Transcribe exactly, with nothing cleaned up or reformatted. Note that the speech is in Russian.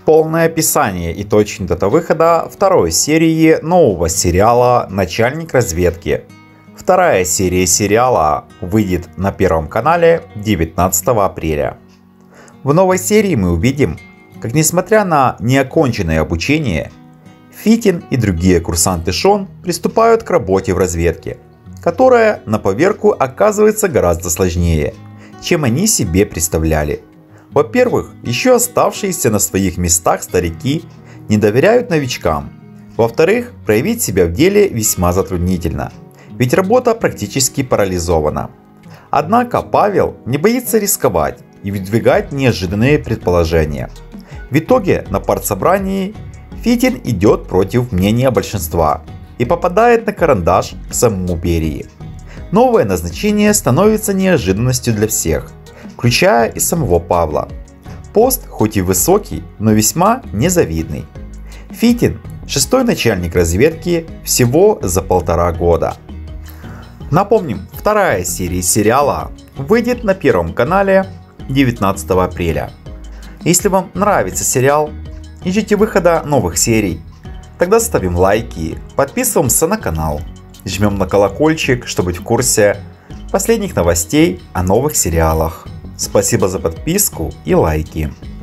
Полное описание и точная дата выхода второй серии нового сериала «Начальник разведки». Вторая серия сериала выйдет на Первом канале девятнадцатого апреля. В новой серии мы увидим, как несмотря на неоконченное обучение, Фитин и другие курсанты Шон приступают к работе в разведке, которая на поверку оказывается гораздо сложнее, чем они себе представляли. Во-первых, еще оставшиеся на своих местах старики не доверяют новичкам. Во-вторых, проявить себя в деле весьма затруднительно, ведь работа практически парализована. Однако Павел не боится рисковать и выдвигать неожиданные предположения. В итоге на партсобрании Фитин идет против мнения большинства и попадает на карандаш к самому Берии. Новое назначение становится неожиданностью для всех, включая и самого Павла. Пост хоть и высокий, но весьма незавидный. Фитин – шестой начальник разведки всего за полтора года. Напомним, вторая серия сериала выйдет на Первом канале девятнадцатого апреля. Если вам нравится сериал и ждите выхода новых серий, тогда ставим лайки, подписываемся на канал, жмем на колокольчик, чтобы быть в курсе последних новостей о новых сериалах. Спасибо за подписку и лайки.